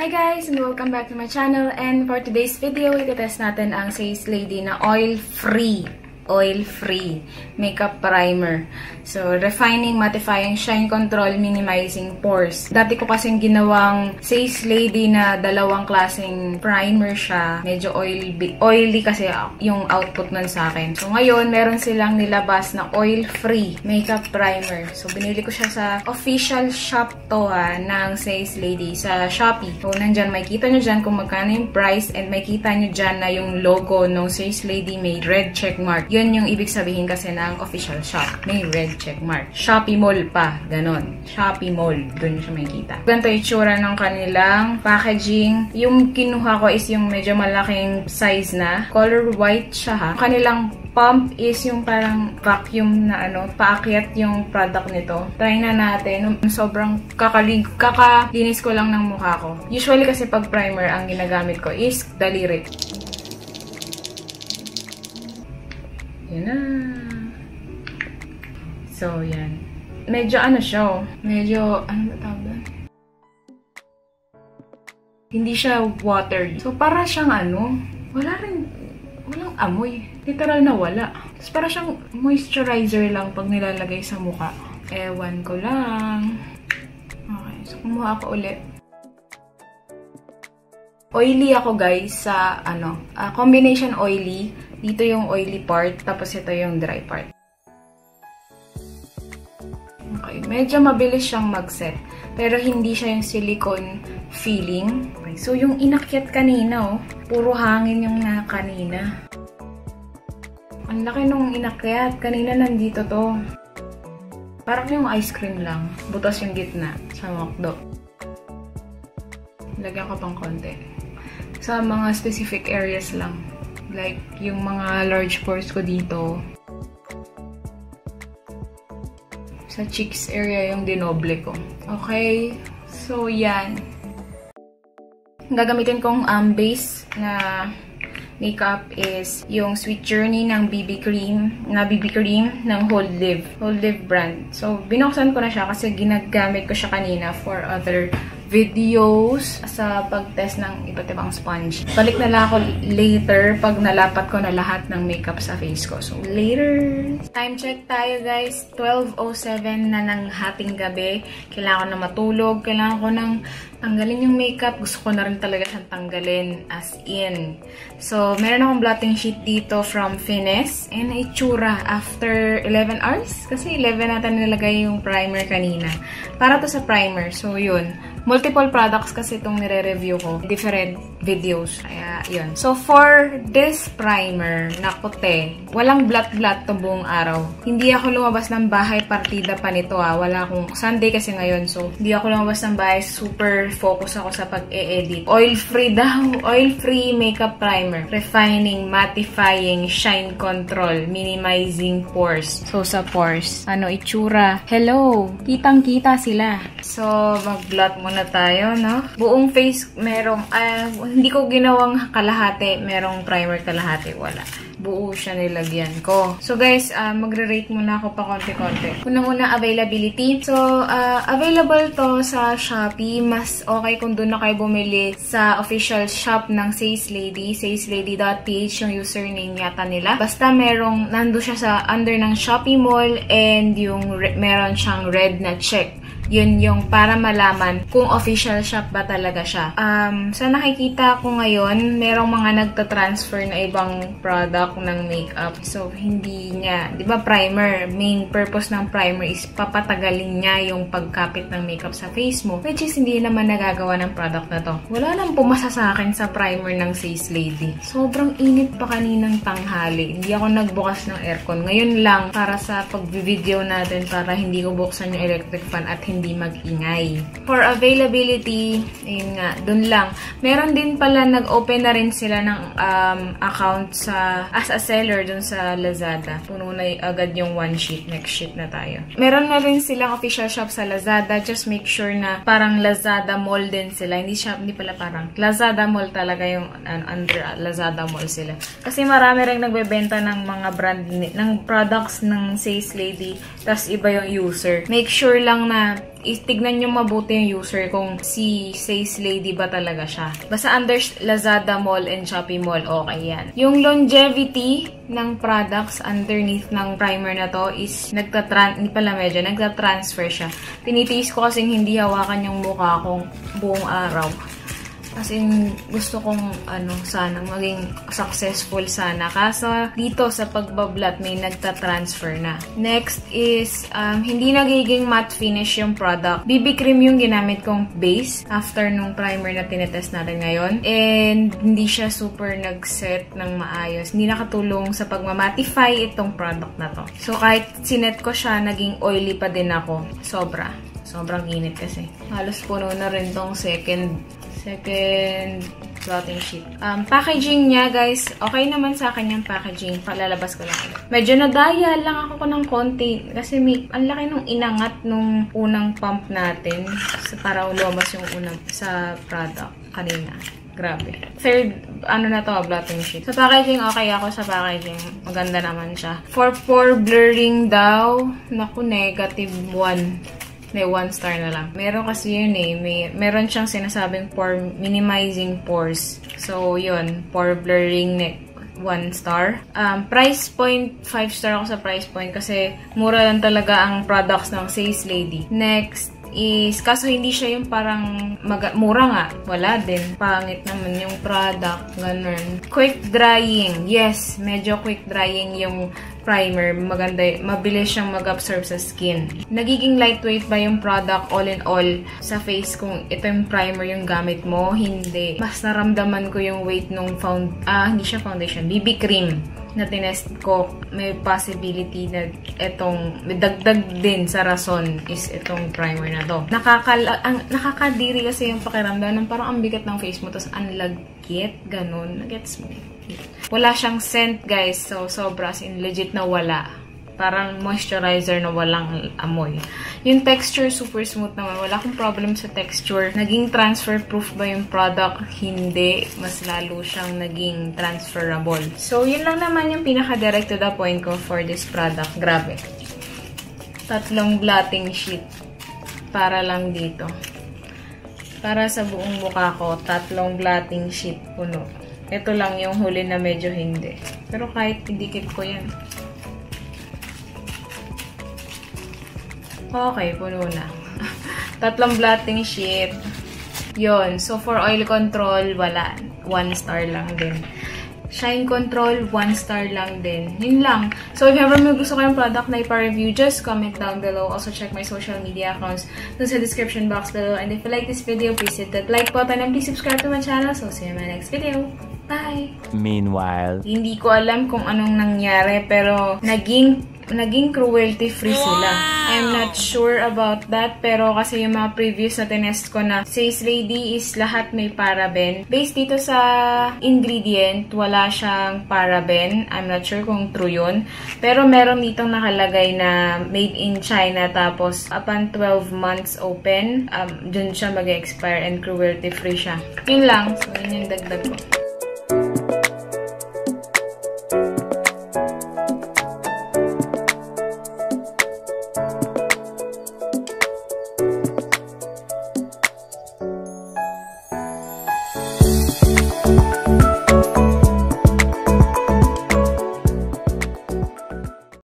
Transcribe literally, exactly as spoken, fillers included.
Hi guys, and welcome back to my channel. And for today's video, i-test natin ang Says Lady na oil-free. Oil-free makeup primer. So, refining, mattifying, shine control, minimizing pores. Dati ko kasing ginawang Says Lady na dalawang klaseng primer siya. Medyo oily, oily kasi yung output nun sa akin. So, ngayon, meron silang nilabas na oil-free makeup primer. So, binili ko siya sa official shop to ha, ng Says Lady sa Shopee. So, nandyan, makikita nyo dyan kung magkano yung price and makikita nyo dyan na yung logo ng Says Lady may red check mark. Yun yung ibig sabihin kasi ng official shop. May red check mark. Shopee Mall pa. Ganon. Shopee Mall. Doon siya makikita. Ganito yung itsura ng kanilang packaging. Yung kinuha ko is yung medyo malaking size na. Color white siya ha. Kanilang pump is yung parang vacuum na ano, paakyat yung product nito. Try na natin. Sobrang kakalig, kakalinis ko lang ng mukha ko. Usually kasi pag primer, ang ginagamit ko is daliri. Yan na. So, yan. Medyo ano siya, medyo, ano ba tawag doon? Hindi siya watery. So, para siyang ano, wala rin, walang amoy. Literal na wala. Tapos, para siyang moisturizer lang pag nilalagay sa mukha. Ewan ko lang. Okay, so kumuha ako ulit. Oily ako guys sa ano, uh, combination oily. Dito yung oily part, tapos ito yung dry part. Okay, medyo mabilis siyang mag-set. Pero hindi siya yung silicone feeling. Okay, so yung inakyat kanina, oh, puro hangin yung na kanina. Ang laki nung inakyat. Kanina nandito to. Parang yung ice cream lang. Butas yung gitna sa McDo. Lagyan ko pang konti. Sa mga specific areas lang. Like, yung mga large pores ko dito. Sa cheeks area yung dinoble ko. Okay? So, yan. Gagamitin kong um, base na makeup is yung Sweet Journey ng B B cream, na B B cream ng Hold Live. Hold Live brand. So, binuksan ko na siya kasi ginagamit ko siya kanina for other videos sa pag-test ng iba't ibang sponge. Balik na lang ako later pag nalapat ko na lahat ng makeup sa face ko. So, later! Time check tayo guys. twelve oh seven na ng hating gabi. Kailangan ko na matulog. Kailangan ko nang tanggalin yung makeup. Gusto ko na rin talaga siyang tanggalin as in. So, meron akong blotting sheet dito from Finesse. And itsura after eleven hours. Kasi eleven natin nilagay yung primer kanina. Para to sa primer. So, yun. Multiple products kasi itong nire-review ko. Different videos. Kaya, yun. So, for this primer na puti, walang blot-blot to buong araw. Hindi ako lumabas ng bahay, partida pa nito ah. Wala akong, Sunday kasi ngayon. So, hindi ako lumabas ng bahay. Super focus ako sa pag-e-edit. Oil-free daw. Oil-free makeup primer. Refining, mattifying, shine control, minimizing pores. So, sa pores, ano, itsura. Hello! Kitang-kita sila. So, mag-blot muna tayo, no? Buong face, merong, uh, hindi ko ginawang kalahati, merong primer kalahati, wala. Buo siya nilagyan ko. So, guys, uh, magre-rate muna ako pa konti-konti. Unang-una, availability. So, uh, available to sa Shopee. Mas okay kung doon na kayo bumili sa official shop ng Says Lady. says lady dot p h yung username yata nila. Basta merong, nando siya sa under ng Shopee Mall and yung meron siyang red na check. Yun yung para malaman kung official shop ba talaga siya. Um, sa nakikita ko ngayon, merong mga nagta-transfer na ibang product ng makeup. So, hindi niya, di ba primer, main purpose ng primer is papatagalin niya yung pagkapit ng makeup sa face mo. Which is, hindi naman nagagawa ng product na to. Wala lang pumasa sa akin sa primer ng Says Lady. Sobrang init pa kaninang tanghali. Hindi ako nagbukas ng aircon. Ngayon lang, para sa pag-video natin, para hindi ko buksan yung electric fan at hindi mag-ingay. For availability, ayun nga, dun lang. Meron din pala, nag-open na rin sila ng um, account sa as a seller dun sa Lazada. Puno na agad yung one sheet. Next sheet na tayo. Meron na rin silang official shop sa Lazada. Just make sure na parang Lazada Mall din sila. Hindi shop, hindi pala parang Lazada Mall talaga yung uh, under uh, Lazada Mall sila. Kasi marami rin nagbebenta ng mga brand, ng products ng Says Lady, tas iba yung user. Make sure lang na Tignan nyo mabuti yung user kung si Says Lady ba talaga siya. Basta under Lazada Mall and Shopee Mall, okay yan. Yung longevity ng products underneath ng primer na to is nagtatran hindi pala medyo, nagtatransfer siya. Tinitiis ko kasing hindi hawakan yung mukha kong buong araw. As in, gusto kong ano, sana maging successful sana. Kaso dito sa pagbablat may nagta-transfer na. Next is, um, hindi nagiging matte finish yung product. B B cream yung ginamit kong base after nung primer na tinetest natin ngayon. And hindi siya super nag-set ng maayos. Hindi nakatulong sa pagmamatify itong product na to. So kahit sinet ko siya, naging oily pa din ako. Sobra. Sobrang init kasi. Halos puno na rin tong second Second blotting sheet. Um, packaging niya, guys, okay naman sa akin yung packaging. Palalabas ko lang. Medyo nadaya lang ako ng konti. Kasi may, ang laki nung inangat nung unang pump natin sa para lumabas yung unang sa product kanina. Grabe. Third, ano na to, blotting sheet. Sa packaging, okay ako sa packaging. Maganda naman siya. For pore blurring daw, naku, negative one. May one star na lang. Meron kasi yun eh. May, meron siyang sinasabing pore, minimizing pores. So, yun. Pore blurring neck. one star. Um, price point, five star ako sa price point kasi mura lang talaga ang products ng Says Lady. Next is, kaso hindi siya yung parang mag mura nga. Wala din. Pangit naman yung product. Ganun. Quick drying. Yes, medyo quick drying yung primer. Maganda, mabilis siyang mag-absorb sa skin. Nagiging lightweight ba yung product all in all sa face kung ito yung primer yung gamit mo? Hindi. Mas naramdaman ko yung weight nung found, ah, hindi siya foundation, B B cream na tinest ko. May possibility na itong, may dagdag din sa rason is itong primer na to. Nakakala, ang, nakakadiri kasi yung pakiramdam ng parang ang bigat ng face mo, tapos ang lagkit, ganun. Gets mo? Wala siyang scent, guys. So, sobra. As in, legit na wala. Parang moisturizer na walang amoy. Yung texture, super smooth naman. Wala akong problem sa texture. Naging transfer-proof ba yung product? Hindi. Mas lalo siyang naging transferable. So, yun lang naman yung pinaka-direct to the point ko for this product. Grabe. Tatlong blotting sheet. Para lang dito. Para sa buong mukha ko, tatlong blotting sheet puno. Ito lang yung huli na medyo hindi. Pero kahit idikit ko yan. Okay, puno na. Tatlong blotting sheet. Yon. So, for oil control, wala. One star lang din. Shine control, one star lang din. Yun lang. So, if ever may gusto kayong product na ipa-review, just comment down below. Also, check my social media accounts dun sa description box below. And if you like this video, please hit that like button and please subscribe to my channel. So, see you in my next video. Bye! Meanwhile, hindi ko alam kung anong nangyari, pero naging naging cruelty-free sila. I'm not sure about that, pero kasi yung mga previous na tinest ko na Says Lady is lahat may paraben. Based dito sa ingredient, wala siyang paraben. I'm not sure kung true yun. Pero meron ditong nakalagay na made in China, tapos upon twelve months open, um, dun siya mag-expire and cruelty-free siya. Yun lang. So, yun yung dagdag ko.